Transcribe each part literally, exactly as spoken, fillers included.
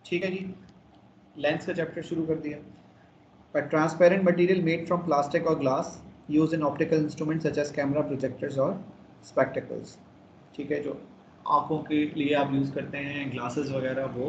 ठीक है जी, लेंस का चैप्टर शुरू कर दिया। A transparent material made from plastic or glass used in optical instruments such as camera, projectors और spectacles। ठीक है, जो आँखों के लिए आप यूज़ करते हैं ग्लासेस वगैरह, वो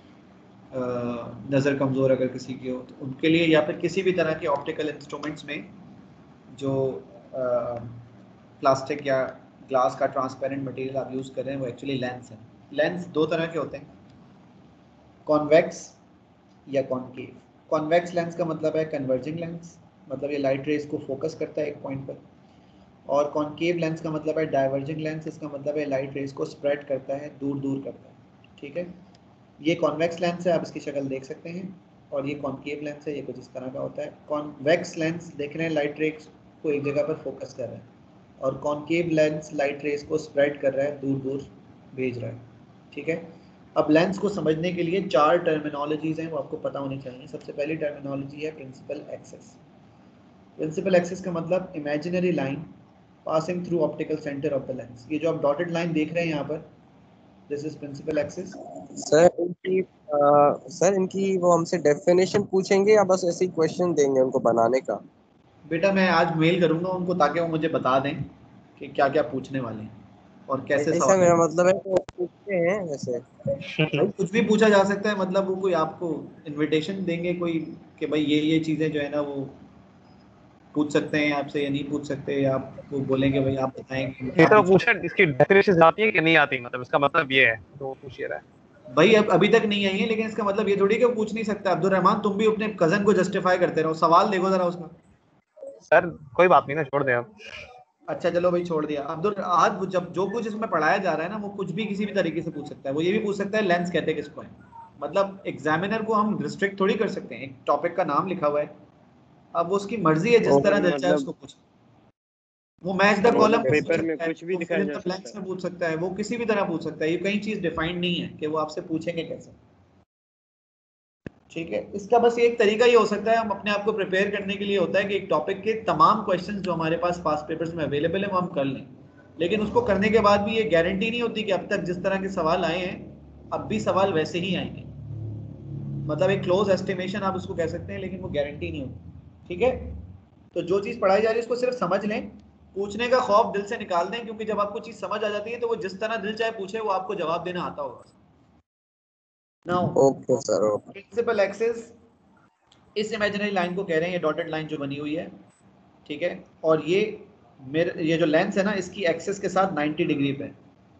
नज़र कमज़ोर अगर किसी की हो तो उनके लिए, या फिर किसी भी तरह के ऑप्टिकल इंस्ट्रूमेंट्स में जो प्लास्टिक या ग्लास का ट्रांसपेरेंट मटेरियल आप यूज़ कर रहे हैं वो एक्चुअली लेंस है। लेंस दो तरह के होते हैं, कॉन्वेक्स या कॉनकेव। कॉन्वेक्स लेंस का मतलब है कन्वर्जिंग लेंस, मतलब ये लाइट रेज को फोकस करता है एक पॉइंट पर, और कॉनकेव लेंस का मतलब है डाइवर्जिंग लेंस, इसका मतलब है लाइट रेज को स्प्रेड करता है, दूर दूर करता है। ठीक है, ये कॉन्वेक्स लेंस है, आप इसकी शक्ल देख सकते हैं, और ये कॉनकेव लेंस है, ये कुछ इस तरह का होता है। कॉन्वेक्स लेंस देख रहे हैं लाइट रेज को एक जगह पर फोकस कर रहा है, और कॉनकेव लेंस लाइट रेज को स्प्रेड कर रहा है, दूर दूर भेज रहा है। ठीक है, अब लेंस को समझने के लिए चार टर्मिनोलॉजीज हैं, वो आपको पता होनी चाहिए। सबसे पहली टर्मिनोलॉजी है प्रिंसिपल एक्सिस। प्रिंसिपल एक्सिस का मतलब imaginary line passing through optical centre of the lens. ये जो आप डॉटेड लाइन देख रहे हैं यहाँ पर, this is principal axis. Sir इनकी आ, सर इनकी वो हमसे डेफिनेशन पूछेंगे या बस ऐसे ही क्वेश्चन देंगे उनको बनाने का? बेटा मैं आज मेल करूंगा उनको ताकि वो मुझे बता दें कि क्या क्या पूछने वाले हैं और कैसे ऐसा सवाल मेरा हैं। मतलब है वो पूछते हैं वैसे। भाई कुछ भी पूछा जा सकता है, मतलब वो कोई आपको इनविटेशन देंगे कोई कि भाई ये ये चीज़ें जो है ना वो पूछ सकते हैं आपसे या नहीं पूछ सकते, या आप वो बोलेंगे भाई आप बताएंगे ये क्या तो पूछ। पूछा इसकी डेफिनेशन आती है कि नहीं आती, मतलब इसका मतलब ये है तो वो पूछ ही रहा है। भाई अब अभी तक नहीं आई है, लेकिन इसका मतलब ये थोड़ी कि वो पूछ नहीं सकता। अब्दुल रहमान तुम भी अपने कजन को जस्टिफाई करते रहो, सवाल देखो जरा उसका। सर कोई बात नहीं ना, छोड़ दे अब। अच्छा चलो भाई छोड़ दिया। अब्दुल आज जब जो कुछ इसमें पढ़ाया जा रहा है ना वो कुछ भी किसी भी तरीके से पूछ सकता है। वो ये भी पूछ सकता है लेंस कहते हैं किसको है, मतलब एग्जामिनर को हम रिस्ट्रिक्ट थोड़ी कर सकते हैं। एक टॉपिक का नाम लिखा हुआ है, अब वो उसकी मर्जी है जिस तरह दिल चाहे उसको पूछ। वो मैच द कॉलम पूछ पेपर में सकता है, कुछ भी वो दिखाया फिल इन जा द सकता ब्लैंक्स है। में पूछ सकता है, वो किसी भी तरह पूछ सकता है। ये कई चीज डिफाइंड नहीं है कि वो आपसे पूछेंगे कैसे। ठीक है, इसका बस एक तरीका ये हो सकता है, हम अपने आप को प्रिपेयर करने के लिए होता है कि एक टॉपिक के तमाम क्वेश्चंस जो हमारे पास पास पेपर्स में अवेलेबल है वो हम कर लें। लेकिन उसको करने के बाद भी ये गारंटी नहीं होती कि अब तक जिस तरह के सवाल आए हैं अब भी सवाल वैसे ही आएंगे। मतलब एक क्लोज एस्टिमेशन आप उसको कह सकते हैं, लेकिन वो गारंटी नहीं होती। ठीक है, तो जो चीज़ पढ़ाई जा रही है उसको सिर्फ समझ लें, पूछने का खौफ दिल से निकाल दें, क्योंकि जब आपको चीज़ समझ आ जाती है तो वो जिस तरह दिल चाहे पूछे वो आपको जवाब देना आता होगा। Now okay sir, okay. Principal axis, इस इमेजिनरी लाइन को कह रहे हैं ये डॉटेड लाइन जो बनी हुई है। ठीक है, और ये मेरे ये जो लेंस है ना इसकी एक्सिस के साथ नब्बे डिग्री पे।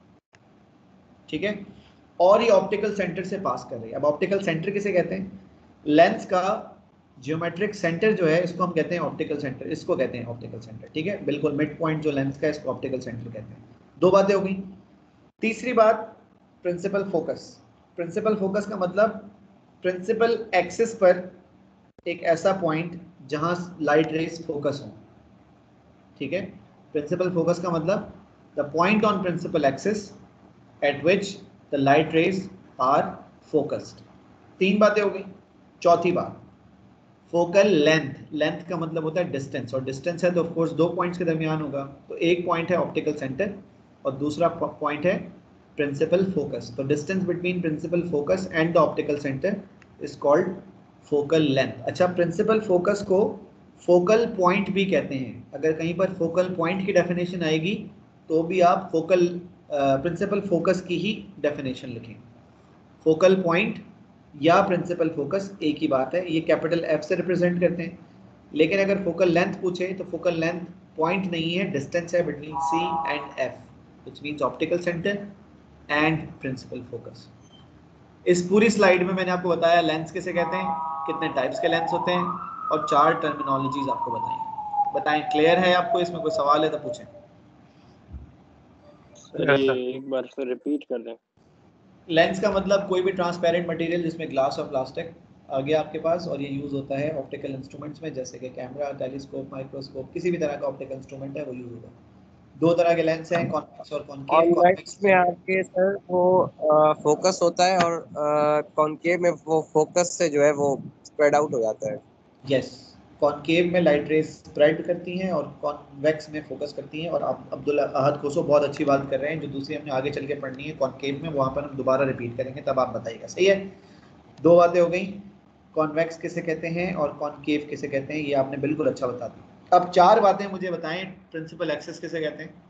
ठीक है, और ये ऑप्टिकल सेंटर से पास कर रही है। अब ऑप्टिकल सेंटर किसे कहते हैं? लेंस का जियोमेट्रिक सेंटर जो है इसको हम कहते हैं ऑप्टिकल सेंटर, इसको कहते हैं ऑप्टिकल सेंटर। ठीक है, बिल्कुल मिड पॉइंट जो लेंस का है इसको ऑप्टिकल सेंटर कहते हैं। दो बातें हो गई। तीसरी बात प्रिंसिपल फोकस। प्रिंसिपल फोकस का मतलब प्रिंसिपल एक्सिस पर एक ऐसा पॉइंट जहां लाइट रेज फोकस हो। ठीक है, प्रिंसिपल फोकस का मतलब the point on principal axis at which the light rays are focused. तीन बातें हो गई। चौथी बात फोकल लेंथ। लेंथ का मतलब होता है डिस्टेंस, और डिस्टेंस है तो ऑफ कोर्स दो पॉइंट्स के दरमियान होगा। तो एक पॉइंट है ऑप्टिकल सेंटर और दूसरा पॉइंट है प्रिंसिपल फोकस। तो distance between principal focus and the optical centre is called focal length. अच्छा, प्रिंसिपल फोकस को फोकल पॉइंट भी कहते हैं। अगर कहीं पर फोकल पॉइंट की डेफिनेशन आएगी तो भी आप फोकल प्रिंसिपल फोकस की ही डेफिनेशन लिखें। फोकल पॉइंट या प्रिंसिपल फोकस एक ही बात है, ये कैपिटल एफ से रिप्रेजेंट करते हैं। लेकिन अगर फोकल लेंथ पूछे तो फोकल लेंथ पॉइंट नहीं है, डिस्टेंस है between C and F, which means optical centre and principal focus. इस पूरी स्लाइड में मैंने आपको बताया लेंस किसे कहते हैं, कितने टाइप्स के लेंस होते हैं, और चार टर्मिनोलॉजीज आपको बताई। बताएं क्लियर है आपको? इसमें कोई सवाल है तो पूछें। सर ये एक बार फिर रिपीट कर दें। लेंस का मतलब कोई भी ट्रांसपेरेंट मटेरियल जिसमें ग्लास और प्लास्टिक आ गया आपके पास, और ये यूज़ होता है ऑप्टिकल इंस्ट्रूमेंट्स में, जैसे कि कैमरा, टेलीस्कोप, माइक्रोस्कोप, किसी भी तरह का ऑप्टिकल इंस्ट्रूमेंट है वो यूज़ होगा। दो तरह के लेंस हैं, कॉन्वेक्स और कॉनकेव। कॉन्वेक्स कॉन्वेक्स में आपके सर वो फोकस होता है और कॉनकेव में वो फोकस से जो है वो स्प्रेड आउट हो जाता है। यस, कॉनकेव में लाइट रेज स्प्रेड करती हैं और कॉन्वेक्स में फोकस करती हैं। और आप अब्दुल अहद खोसो बहुत अच्छी बात कर रहे हैं, जो दूसरी हमने आगे चल के पढ़नी है कॉनकेव में, वहाँ पर हम दोबारा रिपीट करेंगे, तब आप बताइएगा। सही है, दो बातें हो गई, कॉन्वेक्स किसे कहते हैं और कॉनकेव किसे कहते हैं, ये आपने बिल्कुल अच्छा बता दिया। अब चार बातें मुझे बताएं, प्रिंसिपल एक्सिस किसे कहते हैं?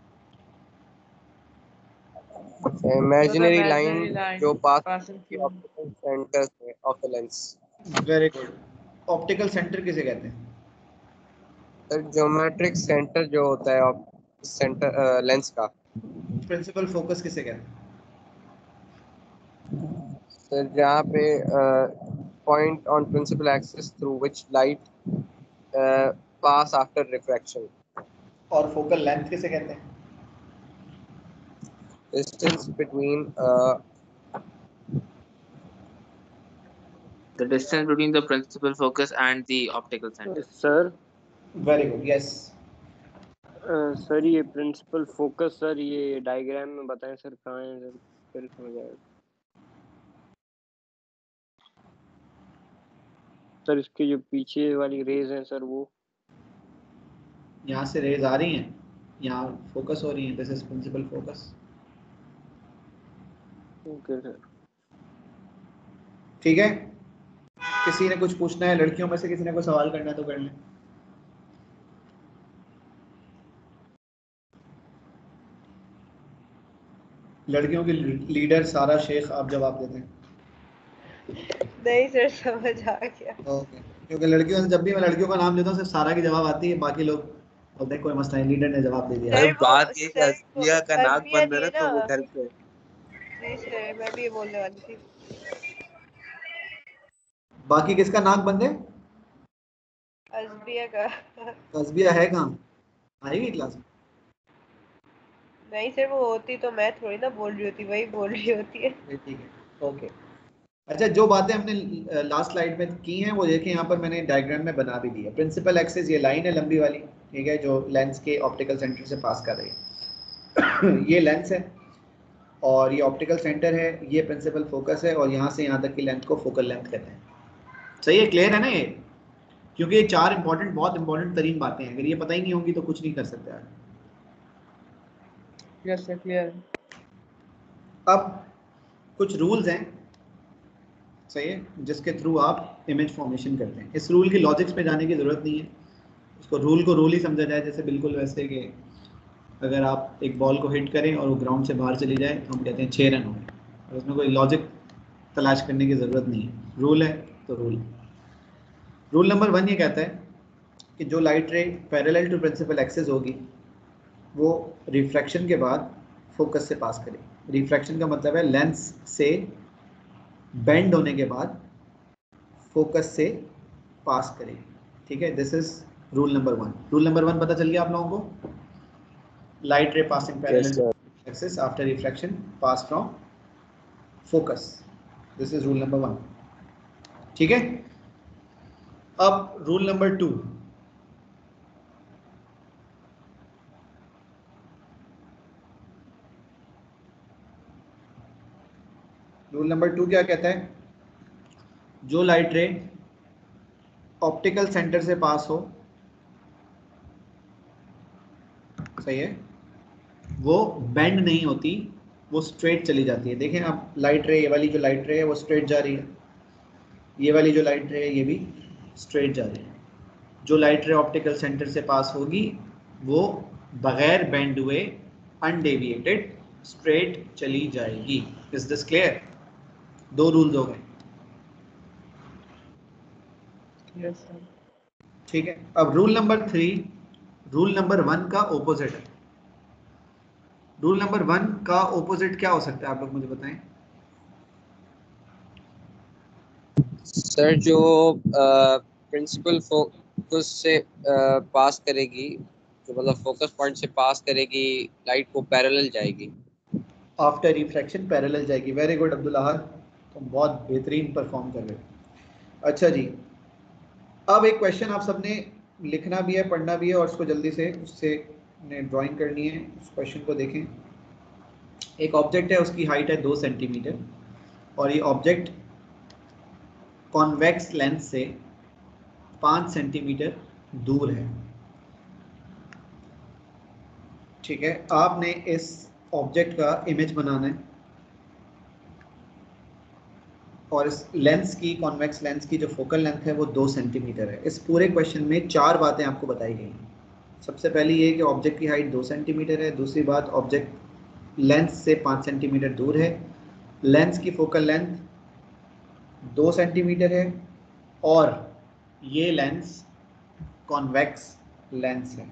इमेजिनरी लाइन imaginary line जो pass passing through. Optical centre से of the lens. Very good. Optical centre किसे कहते हैं? सर ज्योमेट्रिक सेंटर जो होता है ऑप सेंटर लेंस का। प्रिंसिपल फोकस किसे कहते हैं? सर जहाँ पे point on principal axis through which light pass after refraction. और फोकल लेंथ किसे कहते हैं? Distance between uh, The distance between the principal focus and the optical center. Sir very good, yes. Sir ये principal focus sir ये diagram में बताएं sir कहाँ है सर, फिर समझ आएगा सर। इसके जो पीछे वाली रेज हैं सर वो यहाँ से रेज आ रही हैं, यहाँ फोकस हो रही हैं, this is principal focus. Okay sir. ठीक है, किसी ने कुछ पूछना है? लड़कियों में से किसी ने कोई सवाल करना है तो कर लें। लड़कियों की लीडर सारा शेख, आप जवाब देते हैं। नहीं सर, समझ आ गया। ओके, क्योंकि लड़कियों से जब भी मैं लड़कियों का नाम लेता हूँ सिर्फ सारा की जवाब आती है, बाकी लोग बोलते हैं कोई मसला नहीं, लीडर ने जवाब दे दिया। सर, अरे वो- बात ये सर, हस्बिया का नाक हस्बिया बंद है ना थी तो वो ना। घर पे। जी सर, मैं भी ये बोलने वाली थी। बाकी किसका नाक बंद है? हस्बिया का। तस्बिया है कहाँ? आएगी क्लास में? नहीं सर, वो होती तो मैं थोड़ी ना बोल रही होती, वही बोल रही होती है। ठीक है, ओके। अच्छा, जो बातें हमने लास्ट स्लाइड में की हैं वो देखिए, यहाँ पर मैंने डायग्राम में बना भी दी है। प्रिंसिपल एक्सिस ये लाइन है लंबी वाली, ठीक है, जो लेंस के ऑप्टिकल सेंटर से पास कर रही है। ये लेंस है और ये ऑप्टिकल सेंटर है, ये प्रिंसिपल फोकस है, और यहाँ से यहाँ तक की लेंथ को फोकल लेंथ कहते हैं। सही है, क्लियर है ना ये? क्योंकि ये चार इंपॉर्टेंट, बहुत इंपॉर्टेंट तरीन बातें हैं, अगर ये पता ही नहीं होंगी तो कुछ नहीं कर सकते आप। Yes sir, clear. अब कुछ रूल्स हैं, सही है, जिसके थ्रू आप इमेज फॉर्मेशन करते हैं। इस रूल की लॉजिक्स पे जाने की ज़रूरत नहीं है, उसको रूल को रूल ही समझा जाए, जैसे बिल्कुल वैसे कि अगर आप एक बॉल को हिट करें और वो ग्राउंड से बाहर चली जाए तो हम कहते हैं छः रन हो गए, और उसमें कोई लॉजिक तलाश करने की ज़रूरत नहीं है, रूल है तो रूल। रूल नंबर वन ये कहता है कि जो light ray parallel to principal axis होगी वो रिफ्रैक्शन के बाद फोकस से पास करेगी। रिफ्रैक्शन का मतलब है लेंस से बेंड होने के बाद फोकस से पास करेगी, ठीक है। This is rule number one. Rule number one पता चल गया आप लोगों को? Light ray passing parallel to axis after refraction pass from focus, this is rule number one, ठीक है। अब rule number two, rule number two क्या कहता है? जो लाइट रे ऑप्टिकल सेंटर से पास हो, सही है, वो बेंड नहीं होती, वो स्ट्रेट चली जाती है। देखें आप, लाइट रे, ये वाली जो लाइट रे है वो स्ट्रेट जा रही है, ये वाली जो लाइट रे है ये भी स्ट्रेट जा रही है। जो लाइट रे ऑप्टिकल सेंटर से पास होगी वो बगैर बेंड हुए अनडेविएटेड स्ट्रेट चली जाएगी। Is this clear? दो रूल्स हो गए, यस सर। ठीक है। अब rule number three, rule number one का ओपोजिट है। रूल नंबर वन का ओपोजिट क्या हो सकता है, आप लोग मुझे बताएं। सर जो प्रिंसिपल फोकस से पास करेगी, जो मतलब फोकस पॉइंट से पास करेगी लाइट को पैरेलल जाएगी। आफ्टर रिफ्रैक्शन पैरेलल जाएगी। वेरी गुड अब्दुल अहद, तुम बहुत बेहतरीन परफॉर्म कर रहे हो। अच्छा जी, अब एक क्वेश्चन आप सबने लिखना भी है, पढ़ना भी है, और उसको जल्दी से उससे ड्राइंग करनी है। उस क्वेश्चन को देखें। एक ऑब्जेक्ट है, उसकी हाइट है दो सेंटीमीटर, और ये ऑब्जेक्ट कॉन्वेक्स लेंस से पाँच सेंटीमीटर दूर है, ठीक है। आपने इस ऑब्जेक्ट का इमेज बनाना है। और इस लेंस की, कॉन्वेक्स लेंस की जो फोकल लेंथ है वो दो सेंटीमीटर है। इस पूरे क्वेश्चन में चार बातें आपको बताई गई हैं। सबसे पहली ये कि ऑब्जेक्ट की हाइट दो सेंटीमीटर है। दूसरी बात, ऑब्जेक्ट लेंस से पाँच सेंटीमीटर दूर है। लेंस की फोकल लेंथ दो सेंटीमीटर है और ये लेंस कॉन्वेक्स लेंस है।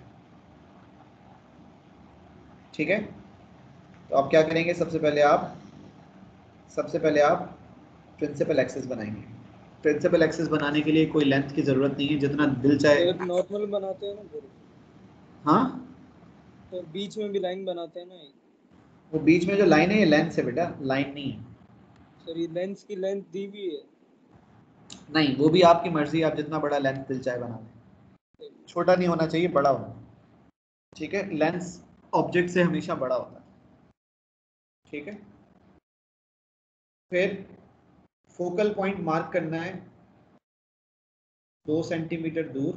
ठीक है, तो आप क्या करेंगे, सबसे पहले आप सबसे पहले आप प्रिंसिपल एक्सिस बनाएंगे। प्रिंसिपल एक्सिस बनाने के लिए कोई लेंथ की ज़रूरत नहीं है, जितना दिल चाहे। नॉर्मल बनाते हैं ना फिर, हाँ, तो बीच में भी लाइन बनाते हैं ना। वो बीच में जो लाइन है ये लेंस है बेटा, लाइन नहीं है। सर ये लेंस की लेंथ दी हुई है। नहीं, वो भी आपकी मर्जी, आप जितना बड़ा लेंस दिल चाहे बना लें। छोटा नहीं होना चाहिए, बड़ा होना। ठीक है, लेंस ऑब्जेक्ट से हमेशा बड़ा होता है। ठीक है, फिर फोकल पॉइंट मार्क करना है दो सेंटीमीटर दूर।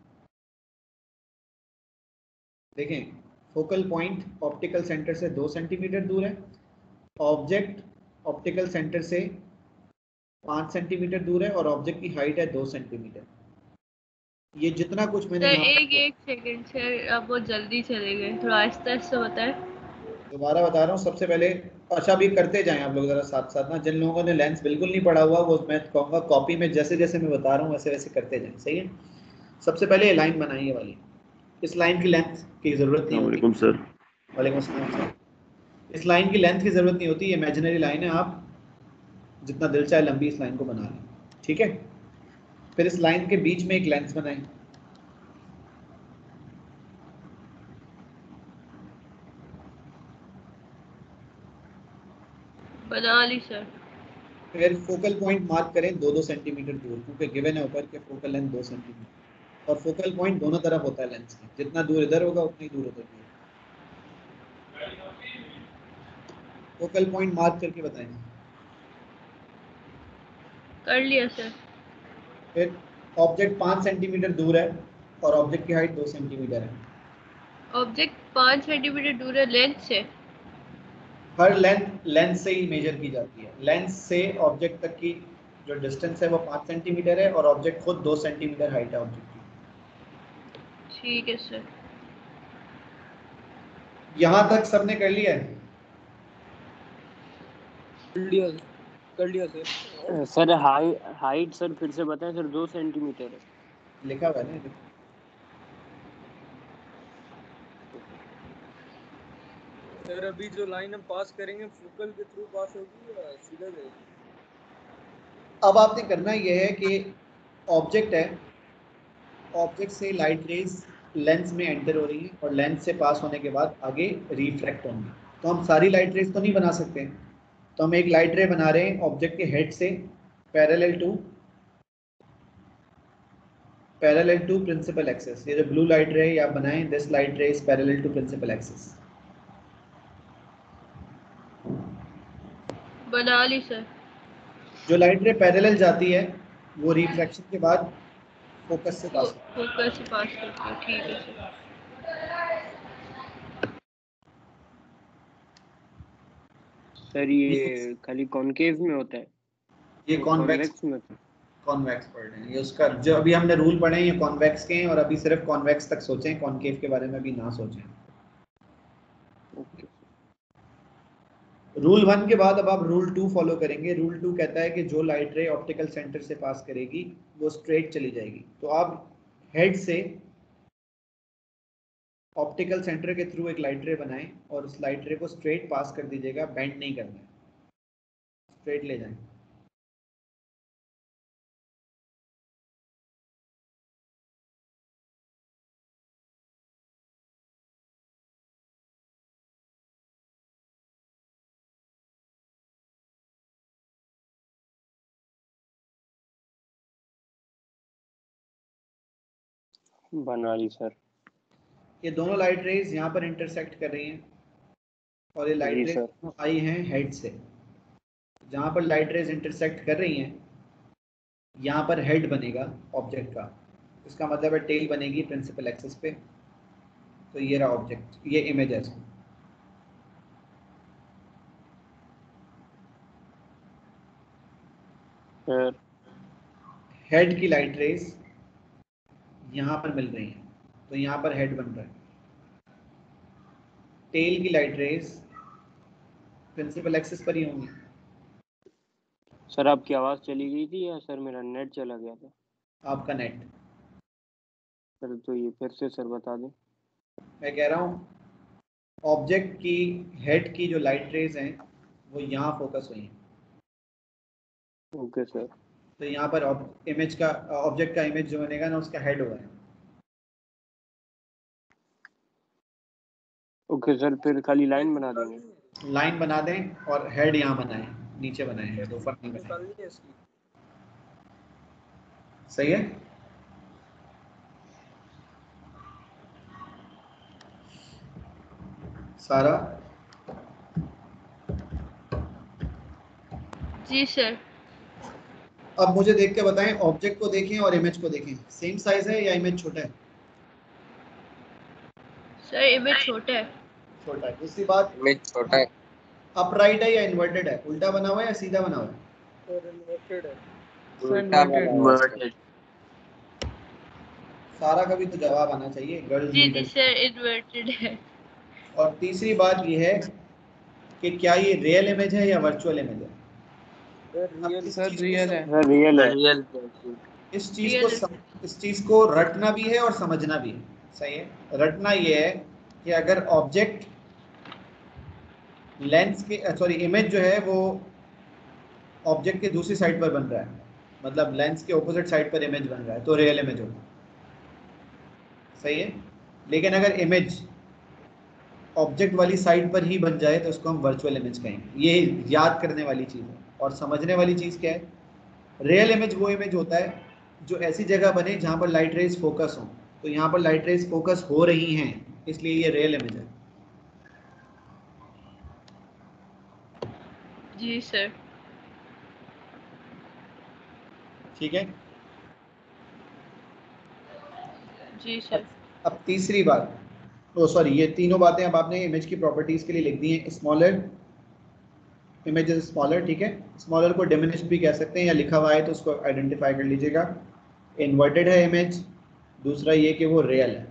देखें, फोकल पॉइंट ऑप्टिकल सेंटर से दो सेंटीमीटर दूर है। ऑब्जेक्ट ऑप्टिकल सेंटर से पाँच सेंटीमीटर दूर है और ऑब्जेक्ट की हाइट है दो सेंटीमीटर। ये जितना कुछ मैंने सर यहाँ एक एक सेकंड सर, आप बहुत जल्दी चले गए, थोड़ा आहिस्ता आहिस्ता बताएं। दोबारा बता रहा हूँ। सबसे पहले, अच्छा अभी करते जाएं आप लोग जरा साथ साथ ना। जिन लोगों ने लेंस बिल्कुल नहीं पढ़ा हुआ वो मैं कहूँगा कॉपी में जैसे जैसे मैं बता रहा हूँ वैसे वैसे करते जाएं। सही है, सबसे पहले ये लाइन बनाइए वाली। इस लाइन की लेंथ की जरूरत नहीं होती। वालेकुम सर। वालेकुम अस्सलाम सर। इस लाइन की लेंथ की जरूरत नहीं होती, ये इमेजिनरी लाइन है। आप जितना दिल चाहे लंबी इस लाइन को बना लें। ठीक है, फिर इस लाइन के बीच में एक लेंस बनाएं। बना ली सर। फिर फोकल पॉइंट मार्क करें दो दो सेंटीमीटर दूर, क्योंकि गिवन है ऊपर के फोकल लेंथ दो सेंटीमीटर और फोकल पॉइंट दोनों तरफ होता है लेंस के। जितना दूर इधर होगा उतनी दूर उधर भी होगा। फोकल पॉइंट मार्क करके बताएं। कर लिया सर। फिर ऑब्जेक्ट पाँच सेंटीमीटर दूर है और ऑब्जेक्ट की हाइट दो सेंटीमीटर है। ऑब्जेक्ट पाँच सेंटीमीटर दूर है लेंस से। हर लेंथ लेंस से ही मेजर की जाती है। लेंस से ऑब्जेक्ट तक की जो डिस्टेंस है वो पाँच सेंटीमीटर है और ऑब्जेक्ट खुद दो सेंटीमीटर हाइट है ऑब्जेक्ट की। ठीक है सर। यहाँ तक सबने कर लिया है? कर लिया कर लिया सर। सर हाई हाइट सर फिर से बताएं सर। दो सेंटीमीटर है लिखा हुआ है ना। सर अभी जो लाइन हम पास करेंगे फोकल के थ्रू पास होगी या सीधा जाएगी? अब आपने करना यह है कि ऑब्जेक्ट है, ऑब्जेक्ट से लाइट रेज लेंस में एंटर हो रही है और लेंस से पास होने के बाद आगे रिफ्रैक्ट होंगी। तो हम सारी लाइट रेज तो नहीं बना सकते, तो हम एक लाइट रे बना रहे हैं ऑब्जेक्ट के हेड से parallel to parallel to principal axis. ये जो ब्लू लाइट रे आप बनाएं, this light ray is parallel to principal axis. बना ली सर। जो लाइट रे पैरेलल जाती है वो रिफ्रैक्शन के बाद फोकस से पास होती है। फोकस से पास करते हो, ठीक है सर। सर। ये खाली कॉनकेव में होता है, ये कॉन्वेक्स कॉन्वेक्स में होता है। कॉन्वेक्स पढ़ रहे हैं ये उसका जो अभी हमने रूल पढ़े हैं ये कॉन्वेक्स के हैं और अभी सिर्फ कॉन्वेक्स तक सोचें, कॉनकेव के बारे में भी ना सोचें। ओके। रूल वन के बाद अब आप रूल टू फॉलो करेंगे। रूल टू कहता है कि जो लाइट रे ऑप्टिकल सेंटर से पास करेगी वो स्ट्रेट चली जाएगी। तो आप हेड से ऑप्टिकल सेंटर के थ्रू एक लाइट रे बनाएं और उस लाइट रे को स्ट्रेट पास कर दीजिएगा, बेंड नहीं करना है, स्ट्रेट ले जाएं। बना ली सर। ये दोनों लाइट रेज यहाँ पर इंटरसेक्ट कर रही हैं और ये लाइट जी रेज सर। आई हैं हेड से। जहाँ पर लाइट रेज इंटरसेक्ट कर रही हैं यहाँ पर हेड बनेगा ऑब्जेक्ट का, इसका मतलब है टेल बनेगी प्रिंसिपल एक्सिस पे। तो ये रहा ऑब्जेक्ट, ये इमेज है इसमें। सर हेड की लाइट रेज यहाँ पर मिल रही है, तो यहाँ पर हेड बन रहा है। टेल की लाइट रेज प्रिंसिपल एक्सिस पर ही होंगी। सर आपकी आवाज़ चली गई थी या सर मेरा नेट चला गया था? आपका नेट। सर तो ये फिर से सर बता दें। मैं कह रहा हूँ ऑब्जेक्ट की हेड की जो लाइट रेज हैं वो यहाँ फोकस हुई हैं। Okay sir. तो यहाँ पर इमेज का ऑब्जेक्ट का इमेज जो बनेगा ना उसका हेड हुआ है। ओके सर, फिर खाली लाइन बना देंगे। लाइन बना दें और हेड यहाँ बनाएं, नीचे बनाएं, हेड ऊपर नहीं बनाएं। निकालनी है इसकी। सही है। सारा जी सर। अब मुझे देख के बताएं, ऑब्जेक्ट को देखें और इमेज को देखें, सेम साइज है या इमेज छोटा है? सर इमेज छोटा है। छोटा है। दूसरी बात, इमेज छोटा है। अपराइट है या इन्वर्टेड है? उल्टा बना हुआ है या सीधा बना हुआ है? सर इन्वर्टेड है। उल्टा बना हुआ है। Inverted. सारा का भी तो जवाब आना चाहिए, गर्ल्स जी जी लीडर। सर इन्वर्टेड है। और तीसरी बात ये है कि क्या ये रियल इमेज है या वर्चुअल इमेज है? सर अब रियल इस सर चीज को रियल है। सम- सर रियल है। Real. इस चीज को रियल सम, इस चीज को रटना भी है और समझना भी है। सही है। रटना ये है कि अगर ऑब्जेक्ट लेंस के सॉरी इमेज जो है वो ऑब्जेक्ट के दूसरी साइड पर बन रहा है, मतलब लेंस के ऑपोजिट साइड पर इमेज बन रहा है, तो रियल इमेज होगा। सही है। लेकिन अगर इमेज ऑब्जेक्ट वाली साइड पर ही बन जाए तो उसको हम वर्चुअल इमेज कहेंगे। ये याद करने वाली चीज़ है। और समझने वाली चीज़ क्या है? रियल इमेज वो इमेज होता है जो ऐसी जगह बने जहाँ पर लाइट रेज फोकस हो। तो यहाँ पर लाइट रेज फोकस हो रही हैं, इसलिए ये रियल इमेज है। जी सर। ठीक है। जी सर। अब तीसरी बात, ओ सॉरी ये तीनों बातें अब आपने इमेज की प्रॉपर्टीज के लिए लिख दी हैं। स्मॉलर इमेज इज स्मॉलर, ठीक है। स्मॉलर को डिमिनिश्ड भी कह सकते हैं, या लिखा हुआ है तो उसको आइडेंटिफाई कर लीजिएगा। इन्वर्टेड है इमेज। दूसरा ये कि वो रियल है।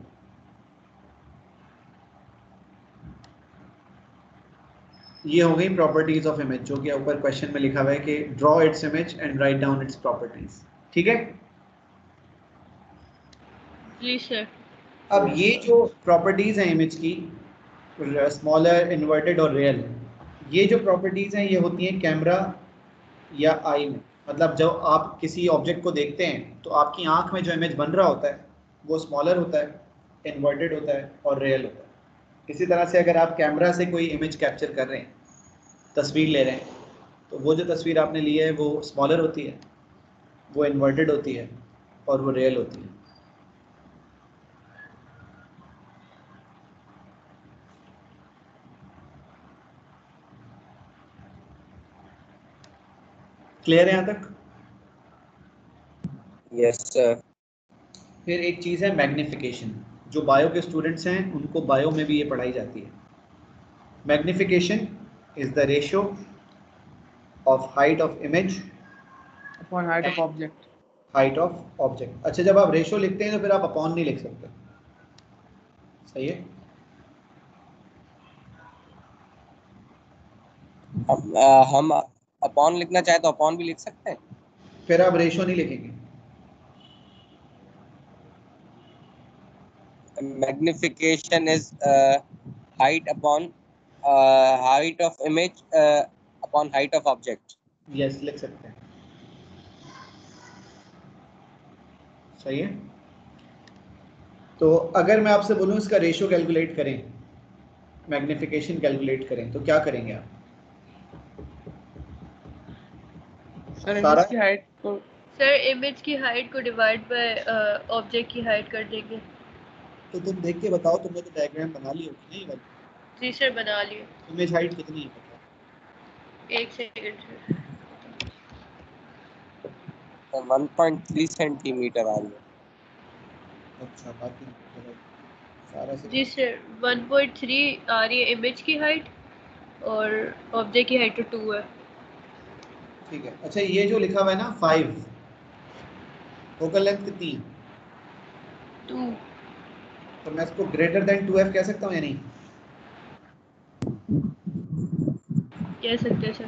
ये हो गई प्रॉपर्टीज ऑफ इमेज, जो कि ऊपर क्वेश्चन में लिखा हुआ है कि draw its image and write down its properties. ठीक है। जी सर। अब ये जो प्रॉपर्टीज हैं इमेज की, स्मॉलर, इन्वर्टेड और रियल, ये जो प्रॉपर्टीज हैं ये होती हैं कैमरा या आई में। मतलब जब आप किसी ऑब्जेक्ट को देखते हैं तो आपकी आंख में जो इमेज बन रहा होता है वो स्मॉलर होता है, इन्वर्टेड होता है और रियल होता है। इसी तरह से अगर आप कैमरा से कोई इमेज कैप्चर कर रहे हैं, तस्वीर ले रहे हैं, तो वो जो तस्वीर आपने ली है वो स्मॉलर होती है, वो इन्वर्टेड होती है और वो रियल होती है। क्लियर है यहाँ तक? Yes sir. फिर एक चीज़ है मैग्निफिकेशन, जो बायो के स्टूडेंट्स हैं उनको बायो में भी ये पढ़ाई जाती है। Magnification is the ratio of height of image upon height of object. Height of object. अच्छा, जब आप रेशियो लिखते हैं तो फिर आप अपॉन नहीं लिख सकते। सही है। अब आ, हम अपॉन लिखना चाहे तो अपॉन भी लिख सकते हैं। फिर आप रेशियो नहीं लिखेंगे। Magnification is height upon height of image upon height of object. Yes, लिख सकते हैं। सही है। तो अगर मैं आपसे बोलूं इसका रेशियो कैलकुलेट करें, मैग्निफिकेशन कैलकुलेट करें, तो क्या करेंगे आप? सर सारा? इमेज की हाइट को सर इमेज की हाइट को डिवाइड बाय ऑब्जेक्ट की हाइट कर देंगे। तो तुम देख के बताओ, तुमने तो डायग्राम बना ली होगी नहीं वाली? जी सर बना लिए। इमेज हाइट कितनी है बताओ? एक second sir. One point three centimetre आ रही है। अच्छा, बाकी सारा से जी सर वन पॉइंट थ्री आ रही है इमेज की हाइट और ऑब्जेक्ट की हाइट तो टू है। ठीक है। अच्छा ये जो लिखा हुआ है ना फाइव, फोकल लेंथ कितनी है? टू। तो मैं इसको ग्रेटर देन टू एफ कह सकता हूँ या नहीं? कह सकते हैं सर।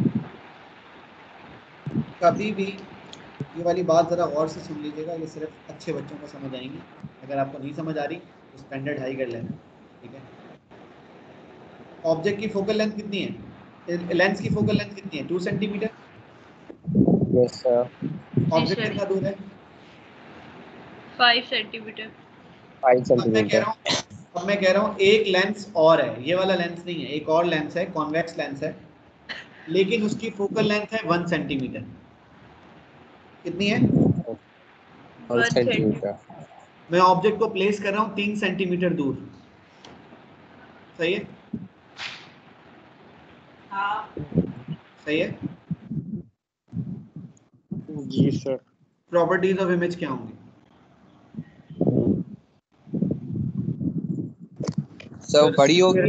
कभी भी ये वाली बात ज़रा गौर से सुन लीजिएगा, ये सिर्फ अच्छे बच्चों को समझ आएंगी। अगर आपको नहीं समझ आ रही तो स्टैंडर्ड हाई कर लेना, ठीक है। ऑब्जेक्ट की फोकल लेंथ कितनी है? लेंस की फोकल लेंथ कितनी है? Two centimetre. Yes sir. Object sir. कितना दूर है? Five centimetre. फाइव अब मैं कह सेंटीमीटर। रहा हूँ अब मैं कह रहा हूँ एक लेंस और है, ये वाला लेंस नहीं है, एक और लेंस है, कॉन्वेक्स लेंस है, लेकिन उसकी फोकल लेंथ है वन सेंटीमीटर। कितनी है? One centimetre. मैं ऑब्जेक्ट को प्लेस कर रहा हूँ तीन सेंटीमीटर दूर, सही है? हाँ सही है। जी सर। प्रॉपर्टीज ऑफ इमेज क्या होंगी? सर बड़ी होगी।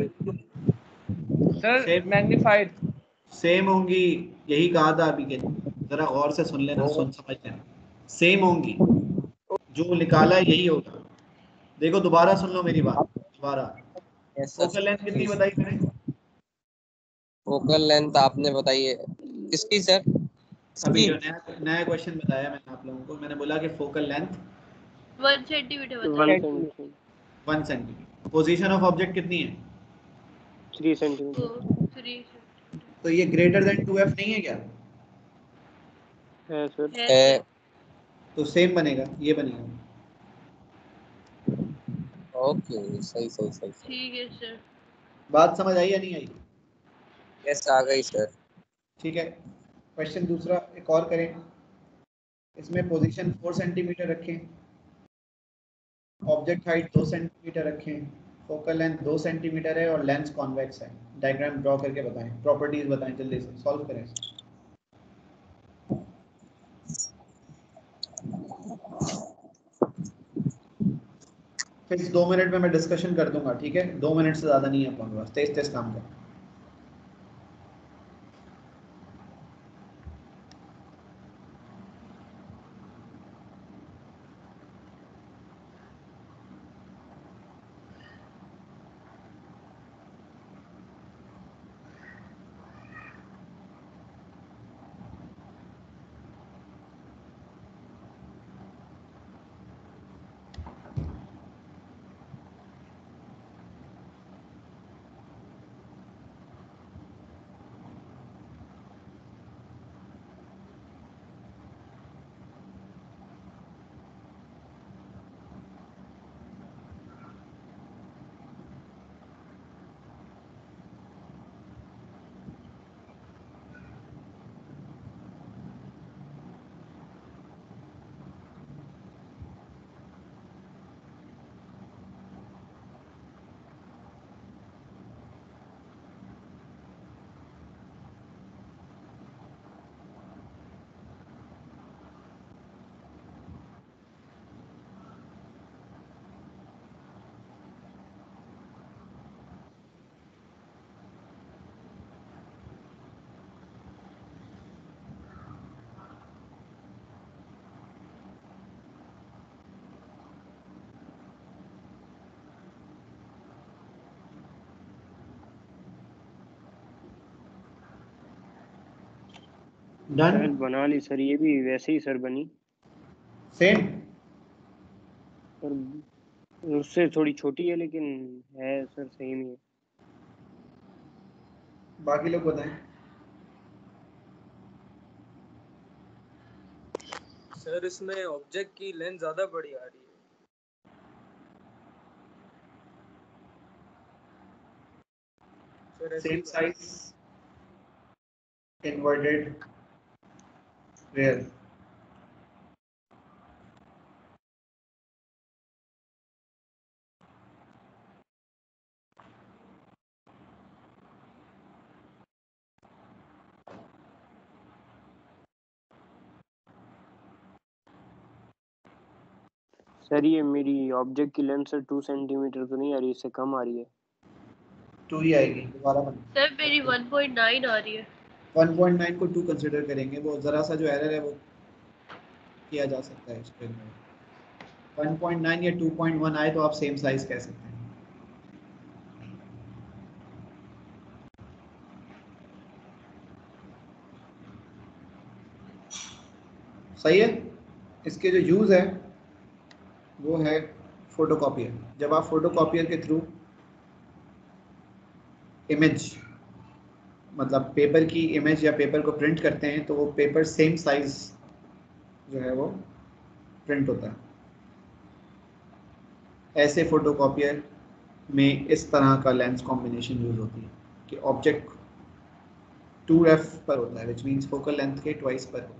Sir magnified. सेम होंगी, यही कहा था अभी के, जरा गौर से सुन लेना, सुन समझ लेना। सेम होंगी, जो निकाला है यही होगा। देखो दोबारा सुन लो मेरी बात, दोबारा। फोकल लेंथ कितनी बताई मैंने? फोकल लेंथ आपने बताई है किसकी सर? अभी जो नया नया क्वेश्चन बताया मैंने आप लोगों को, मैंने बोला कि focal length one centimetre one बताइए। Centimetre. One centimetre. Position of object कितनी है? Three centimetre. थ्री तो ये ग्रेटर देन टू एफ नहीं है क्या? है सर। है। तो सेम बनेगा, ये बनेगा। ओके सही सही सही सही। ठीक है सर। बात समझ आई या नहीं आई? यस आ गई सर। ठीक है। क्वेश्चन दूसरा एक और करें। इसमें पोजीशन फोर सेंटीमीटर रखें, ऑब्जेक्ट हाइट दो सेंटीमीटर रखें, फोकल लेंथ दो सेंटीमीटर है और लेंस कॉन्वेक्स है। डायग्राम ड्रॉ करके बताएं, प्रॉपर्टीज बताएं, जल्दी से सॉल्व करें। फिर दो मिनट में मैं डिस्कशन कर दूंगा, ठीक है? दो मिनट से ज़्यादा नहीं है अपने पास, तेज तेज काम करें। Sir done. बना ली सर, ये भी वैसे ही सर बनी सेम। सर, उससे थोड़ी छोटी है लेकिन है सर सेम ही है। बाकी लोग बताएं। सर इसमें ऑब्जेक्ट की लेंथ ज्यादा बड़ी आ रही है। Sir same size, inverted square. Sir ये मेरी ऑब्जेक्ट की लेंथ सर टू सेंटीमीटर तो नहीं आ रही, इससे कम आ रही है। टू ही आएगी, दोबारा बना। सर मेरी वन पॉइंट नाइन आ रही है। वन पॉइंट नाइन को टू कंसिडर करेंगे, वो ज़रा सा जो एरर है वो किया जा सकता है इसके अंदर। वन पॉइंट नाइन या टू पॉइंट वन आए तो आप सेम साइज कह सकते हैं। सही है। इसके जो यूज़ है वो है फोटोकॉपियर। जब आप फोटोकॉपियर के थ्रू इमेज मतलब पेपर की इमेज या पेपर को प्रिंट करते हैं तो वो पेपर सेम साइज जो है वो प्रिंट होता है। ऐसे फोटोकॉपियर में इस तरह का लेंस कॉम्बिनेशन यूज होती है कि ऑब्जेक्ट टू एफ पर होता है, विच मीन्स फोकल लेंथ के ट्वाइस पर होता है।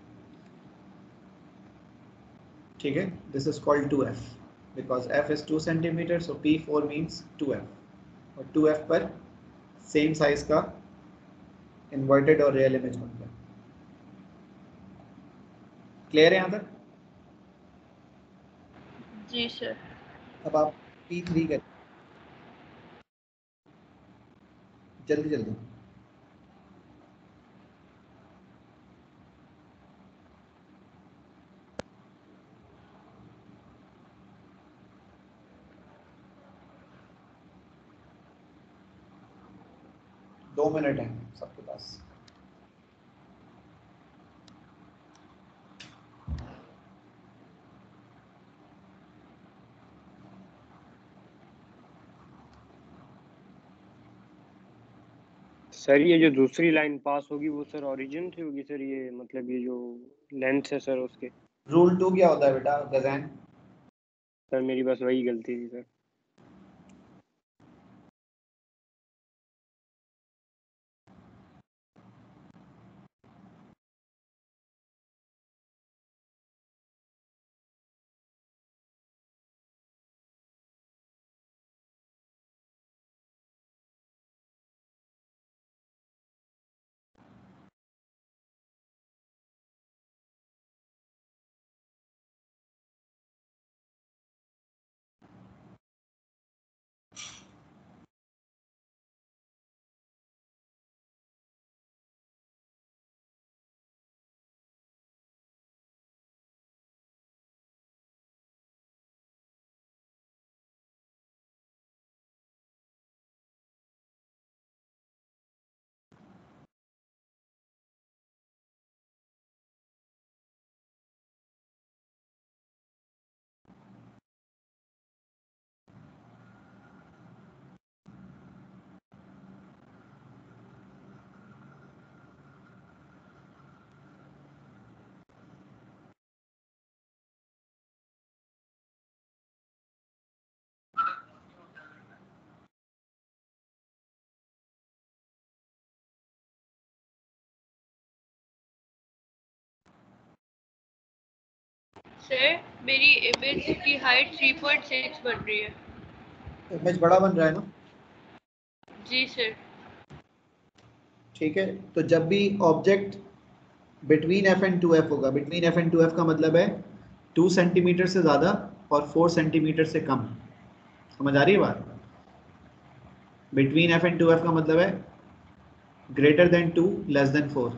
ठीक है, this is called two F because F is two centimetre, so P four means two F, और टू एफ पर सेम साइज का इन्वर्टेड और रियल इमेज बनता है। क्लियर है यहाँ तक? जी सर। अब आप पी थ्री करें जल्दी जल्दी। दो मिनट हैं सबके पास। सर ये जो दूसरी लाइन पास होगी वो सर ओरिजिन से होगी सर, ये मतलब ये जो लेंथ है सर उसके। रूल टू क्या होता है बेटा गजैन? सर मेरी बस वही गलती थी सर। सर मेरी इमेज की हाइट थ्री पॉइंट सिक्स बन रही है। इमेज बड़ा बन रहा है ना? जी सर। ठीक है, तो जब भी object between F and two F होगा, between F and two F का मतलब है टू सेंटीमीटर से ज़्यादा और फोर सेंटीमीटर से कम। समझ आ रही है बात? Between F and two F का मतलब है greater than two, less than four.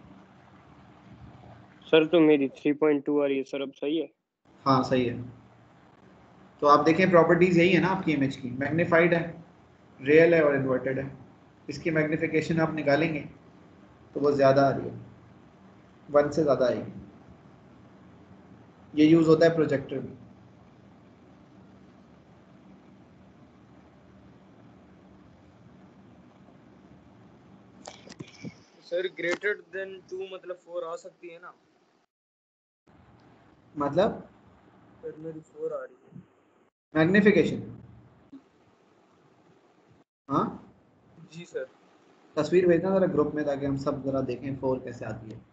Sir तो मेरी थ्री पॉइंट टू आ रही है सर, अब सही है? हाँ सही है। तो आप देखें प्रॉपर्टीज यही है ना आपकी इमेज की, मैग्नीफाइड है, रियल है और इन्वर्टेड है। इसकी मैग्निफिकेशन आप निकालेंगे तो वो ज़्यादा आ रही है, वन से ज़्यादा आएगी। ये यूज़ होता है प्रोजेक्टर में। सर ग्रेटर देन टू मतलब फोर आ सकती है ना? मतलब सर मेरी फोर आ रही है मैग्निफिकेशन। हाँ जी सर। तस्वीर भेजना ज़रा ग्रुप में ताकि हम सब ज़रा देखें फोर कैसे आती है।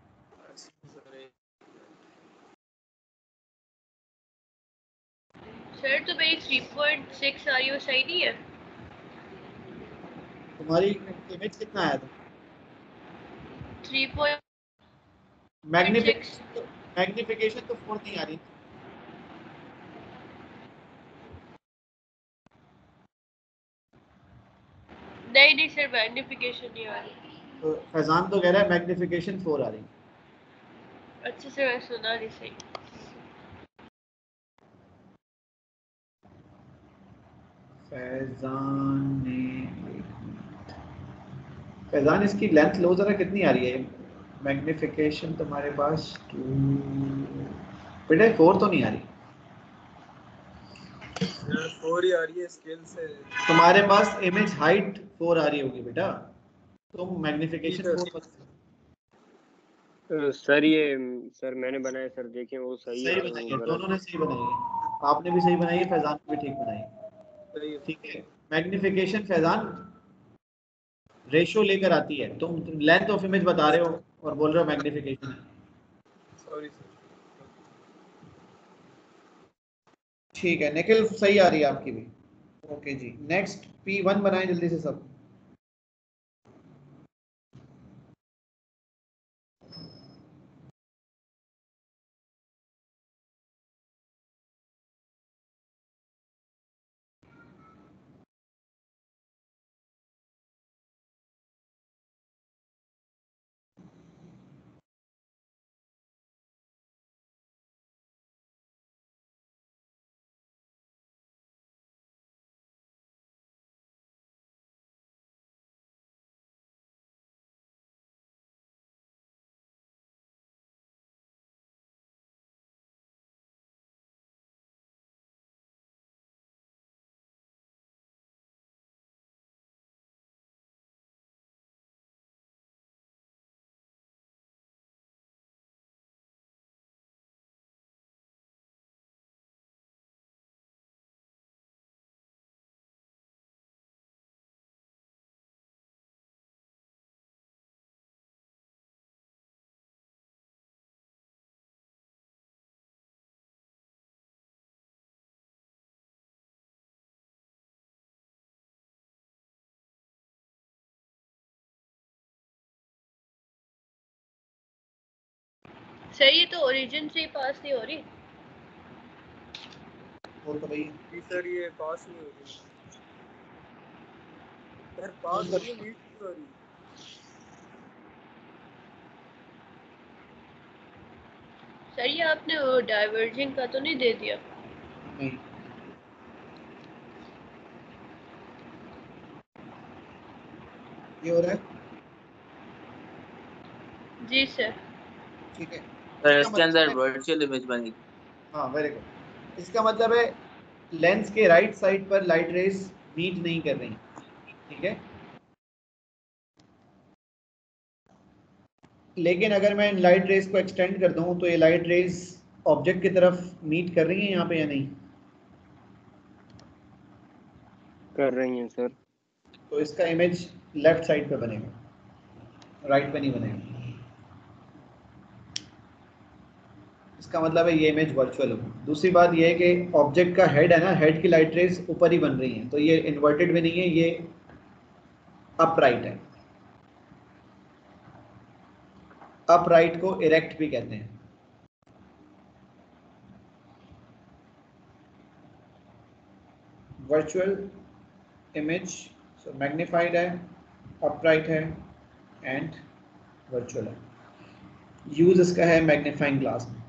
सर तो मेरी थ्री पॉइंट सिक्स आ रही है, सही नहीं है? तुम्हारी इमेज कितना आया था? थ्री पॉइंट मैग्निफिकेशन तो मैग्निफिकेशन तो फोर नहीं आ रही। नहीं नहीं सर, मैग्निफिकेशन नहीं आ रही। तो फैजान तो कह रहा है मैग्निफिकेशन फोर आ रही है। अच्छे से मैं सुना नहीं सही। फैजान ने फैजान इसकी लेंथ लो जरा, कितनी आ रही है मैग्निफिकेशन तुम्हारे पास? टू बेटे फोर तो नहीं आ रही, फोर ही आ रही है स्केल से। तुम्हारे पास इमेज हाइट फोर आ रही होगी बेटा, तुम मैग्निफिकेशन फोर। अ, सर ये सर मैंने बनाया सर, देखें वो सही सही है बनाई वो है, गलत दोनों ने सही बनाई है, आपने भी सही बनाई है, फैजान ने भी ठीक बनाई है। सही है। ठीक है, मैग्निफिकेशन फैजान रेशो लेकर आती है, तुम लेंथ ऑफ इमेज बता रहे हो और बोल रहे हो मैग्निफिकेशन है। Sorry sir. ठीक है निखिल, सही आ रही है आपकी भी। ओके जी, नेक्स्ट पी वन बनाएं जल्दी से सब। सर ये तो ओरिजिन से ही पास नहीं हो रही। वो तो भाई जी सर ये पास नहीं हो रही सर, पास हो रही है, मीट नहीं हो रही। सर ये आपने वो डाइवर्जिंग का तो नहीं दे दिया? नहीं, ये हो रहा है। जी सर। ठीक है, सर इसका इसके अंदर मतलब है, वर्चुअल इमेज बनेगी। हाँ वेरी गुड, इसका मतलब है लेंस के राइट साइड पर लाइट रेज मीट नहीं कर रही। ठीक है, लेकिन अगर मैं इन लाइट रेज को एक्सटेंड कर दूं तो ये लाइट रेज ऑब्जेक्ट की तरफ मीट कर रही हैं यहाँ पे या नहीं? कर रही हैं सर। तो इसका इमेज लेफ्ट साइड पे बनेगा, राइट पे नहीं बनेगा। इसका मतलब है ये इमेज वर्चुअल होगी। दूसरी बात ये है कि ऑब्जेक्ट का हेड है ना, हेड की लाइट रेज ऊपर ही बन रही हैं, तो ये इन्वर्टेड भी नहीं है, ये अपराइट है। अपराइट को इरेक्ट भी कहते हैं। वर्चुअल इमेज सो मैग्नीफाइड है, अपराइट है एंड वर्चुअल है। यूज इसका है मैग्नीफाइंग ग्लास में,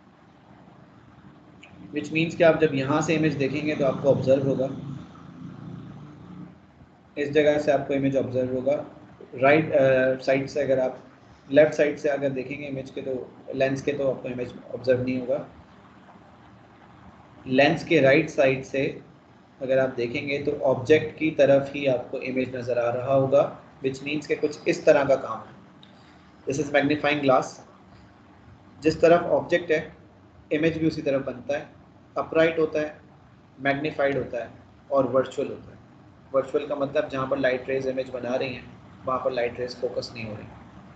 विच मीन्स कि आप जब यहाँ से इमेज देखेंगे तो आपको ऑब्जर्व होगा, इस जगह से आपको इमेज ऑब्जर्व होगा। राइट साइड से अगर आप लेफ्ट साइड से अगर देखेंगे इमेज के, तो लेंस के, तो आपको इमेज ऑब्जर्व नहीं होगा। लेंस के राइट साइड से अगर आप देखेंगे तो ऑब्जेक्ट की तरफ ही आपको इमेज नज़र आ रहा होगा, विच मीन्स के कुछ इस तरह का काम है। दिस इज मैग्नीफाइंग ग्लास, जिस तरफ ऑब्जेक्ट है इमेज भी उसी तरफ बनता है। अपराइट होता है, मैग्नीफाइड होता है और वर्चुअल होता है। वर्चुअल का मतलब जहाँ पर लाइट रेज इमेज बना रही हैं वहाँ पर लाइट रेज फोकस नहीं हो रही।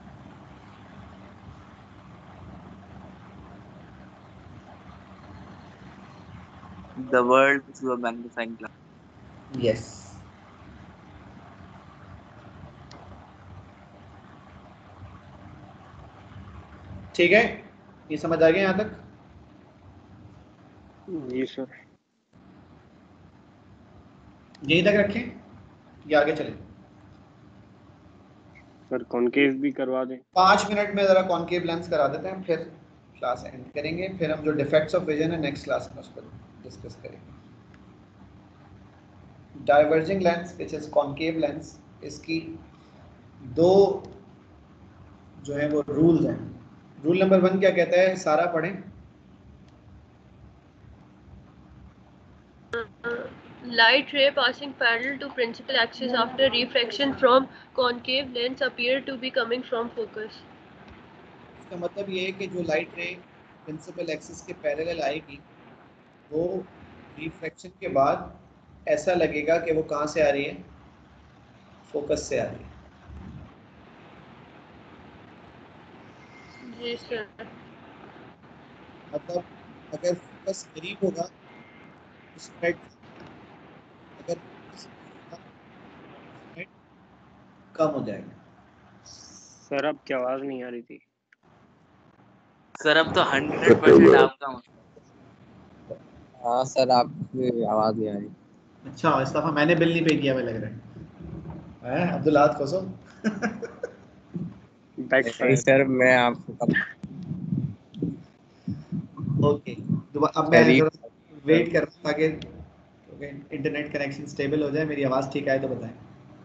The world through a magnifying glass. Yes, ठीक है, ये समझ आ गया यहाँ तक? जी सर। यहीं तक रखें या आगे चलें? सर कॉनकेव भी करवा दें। पाँच मिनट में जरा कॉनकेव लेंस करा देते हैं, फिर क्लास एंड करेंगे। फिर हम जो डिफेक्ट्स ऑफ विजन है नेक्स्ट क्लास में उसको डिस्कस करेंगे। Diverging lens which is concave lens, इसकी दो जो है वो रूल्स हैं। रूल नंबर वन क्या कहता है, सारा पढ़ें। Light ray passing parallel to principal axis after refraction from concave lens appear to be coming from focus. इसका मतलब ये है कि जो लाइट रे प्रिंसिपल एक्सिस के पैरेलल आएगी वो रिफ्रैक्शन के बाद ऐसा लगेगा कि वो कहाँ से आ रही है, फोकस से आ रही है। जी सर। मतलब अगर फोकस करीब होगा तो स्प्रेड, अगर फोकस स्प्रेड कम हो जाएगा। सर अब क्या आवाज नहीं आ रही थी। सर अब तो हंड्रेड परसेंट आपका मतलब। हाँ सर आपकी आवाज नहीं आ रही। अच्छा इस दफा मैंने बिल नहीं पे किया हुआ लग रहा है, हैं अब्दुल हाद खोसो। नहीं सर मैं आपको ओके अब मैं जरा वेट कर रहा हूँ ताकि इंटरनेट कनेक्शन स्टेबल हो जाए, मेरी आवाज़ ठीक आए तो बताएं।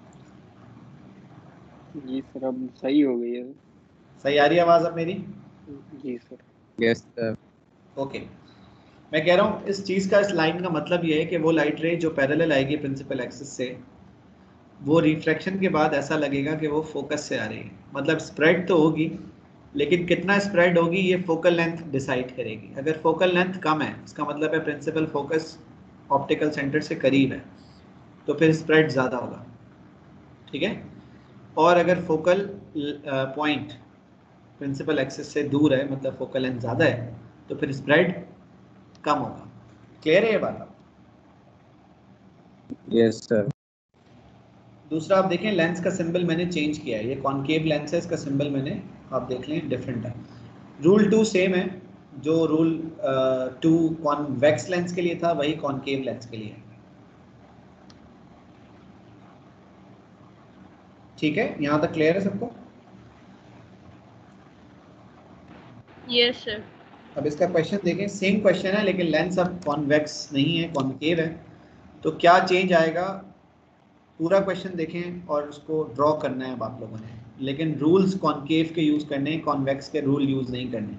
जी सर अब सही हो गई है। सही आ रही है आवाज़ अब मेरी? जी सर। Yes sir. ओके मैं कह रहा हूँ इस चीज़ का, इस लाइन का मतलब ये है कि वो लाइट रे जो पैरेलल आएगी प्रिंसिपल एक्सिस से, वो रिफ्रैक्शन के बाद ऐसा लगेगा कि वो फोकस से आ रही है। मतलब स्प्रेड तो होगी लेकिन कितना स्प्रेड होगी ये फोकल लेंथ डिसाइड करेगी। अगर फोकल लेंथ कम है इसका मतलब है प्रिंसिपल फोकस ऑप्टिकल सेंटर से करीब है तो फिर स्प्रेड ज़्यादा होगा, ठीक है। और अगर फोकल पॉइंट प्रिंसिपल एक्सिस से दूर है मतलब फोकल लेंथ ज़्यादा है तो फिर स्प्रेड कम होगा। क्लियर है ये बात? Yes sir. दूसरा आप देखें लेंस का सिंबल मैंने चेंज किया है, ये कॉनकेव लेंस है, इसका सिंबल मैंने आप देख लें डिफरेंट है। रूल टू सेम है, जो रूल टू कॉन्वेक्स लेंस के लिए था वही कॉनकेव लेंस के लिए है, ठीक है। यहाँ तक क्लियर है सबको? Yes sir. अब इसका क्वेश्चन देखें, सेम क्वेश्चन है लेकिन लेंस अब कॉन्वेक्स नहीं है, कॉनकेव है। तो क्या चेंज आएगा, पूरा क्वेश्चन देखें और उसको ड्रॉ करना है अब आप लोगों ने, लेकिन रूल्स कॉनकेव के यूज़ करने हैं, कॉन्वेक्स के रूल यूज़ नहीं करने।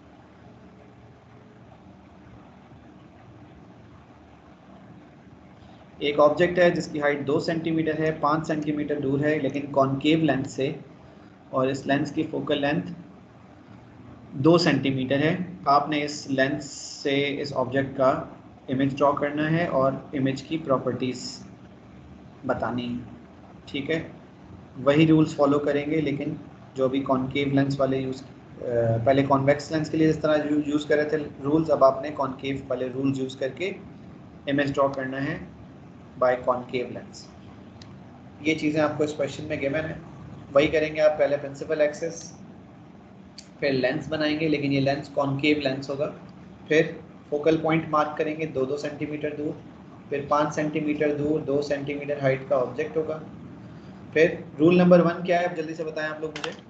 एक ऑब्जेक्ट है जिसकी हाइट दो सेंटीमीटर है, पाँच सेंटीमीटर दूर है लेकिन कॉनकेव लेंस से, और इस लेंस की फोकल लेंथ दो सेंटीमीटर है। आपने इस लेंस से इस ऑब्जेक्ट का इमेज ड्रॉ करना है और इमेज की प्रॉपर्टीज़ बतानी है, ठीक है। वही रूल्स फॉलो करेंगे लेकिन जो भी कॉनकेव लेंस वाले यूज़, पहले कॉन्वेक्स लेंस के लिए जिस तरह यूज़ कर रहे थे रूल्स, अब आपने कॉनकेव वाले रूल्स यूज़ करके इमेज ड्रॉ करना है बाय कॉनकेव लेंस। ये चीज़ें आपको इस क्वेश्चन में गिवन है, वही करेंगे आप। पहले प्रिंसिपल एक्सिस, फिर लेंस बनाएंगे लेकिन ये लेंस कॉनकेव लेंस होगा। फिर फोकल पॉइंट मार्क करेंगे दो दो सेंटीमीटर दूर, फिर पाँच सेंटीमीटर दूर दो सेंटीमीटर हाइट का ऑब्जेक्ट होगा। फिर रूल नंबर वन क्या है, अब जल्दी से बताएं आप लोग मुझे।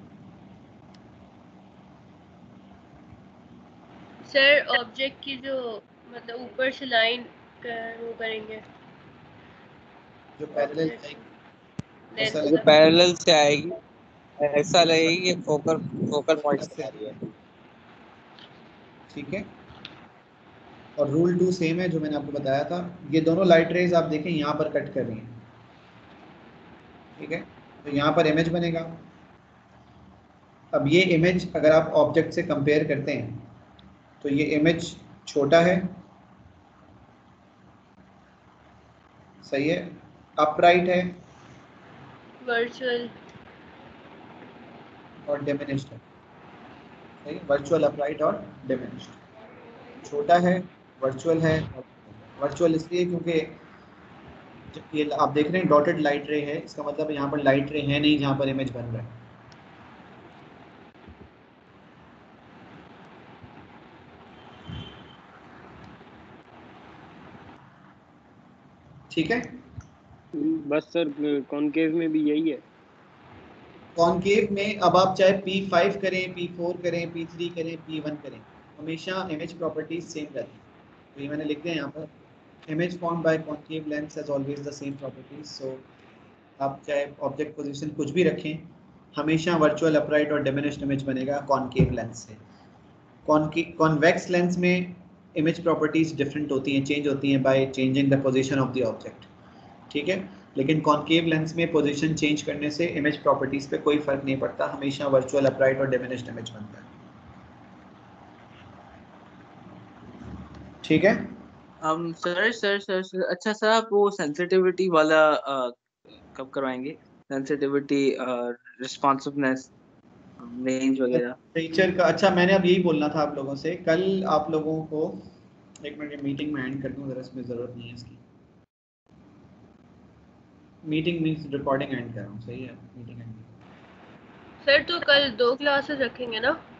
सर ऑब्जेक्ट की जो मतलब ऊपर से लाइन कर, वो करेंगे जो पैरेलल आएगी ऐसा जो पैरेलल से आएगी ऐसा लगेगी कि फोकल फोकल पॉइंट से आ रही है, ठीक है। और रूल टू सेम है जो मैंने आपको बताया था। ये दोनों लाइट रेज आप देखें यहाँ पर कट कर रही हैं, ठीक है। तो यहाँ पर इमेज बनेगा। अब ये इमेज अगर आप ऑब्जेक्ट से कंपेयर करते हैं तो ये इमेज छोटा है, सही है, अपराइट है वर्चुअल और डिमिनिश्ड है, सही। वर्चुअल, अपराइट और डिमिनिश्ड। छोटा है, वर्चुअल है। वर्चुअल इसलिए क्योंकि ये आप देख रहे हैं डॉटेड लाइट रे है, इसका मतलब यहाँ पर लाइट रे है नहीं जहाँ पर इमेज बन रहा है, ठीक है। बस सर कॉनकेव में भी यही है। कॉनकेव में अब आप चाहे पी फाइव करें, पी फोर करें, पी थ्री करें, पी वन करें, हमेशा इमेज प्रॉपर्टीज सेम रहती हैं। तो ये मैंने लिख दिया यहाँ पर, image form by concave lens has always the same properties. So आप चाहे ऑब्जेक्ट पोजीशन कुछ भी रखें, हमेशा वर्चुअल अपराइट और डिमिनिश्ड इमेज बनेगा कॉनकेव लेंस से। कॉन्वेक्स लेंस में इमेज प्रॉपर्टीज डिफरेंट होती हैं, चेंज होती हैं by changing the position of the object, ठीक है। लेकिन कॉनकेव लेंस में पोजीशन चेंज करने से इमेज प्रॉपर्टीज पे कोई फर्क नहीं पड़ता, हमेशा वर्चुअल अपराइट और डिमिनिश्ड इमेज बनता है, ठीक है। um sir sir sir sir अच्छा सर, आप वो सेंसिटिविटी वाला uh, कब करवाएंगे? सेंसिटिविटी, रिस्पॉन्सिवनेस, रेंज वगैरह। टीचर का, अच्छा मैंने अब यही बोलना था आप लोगों से, कल आप लोगों को, एक मिनट मीटिंग में एंड कर दूं जरा, इसमें ज़रूरत नहीं है इसकी, मीटिंग मीन्स रिकॉर्डिंग एंड कर रहा हूँ, सही है, मीटिंग एंड। सर तो कल दो क्लासेस रखेंगे ना?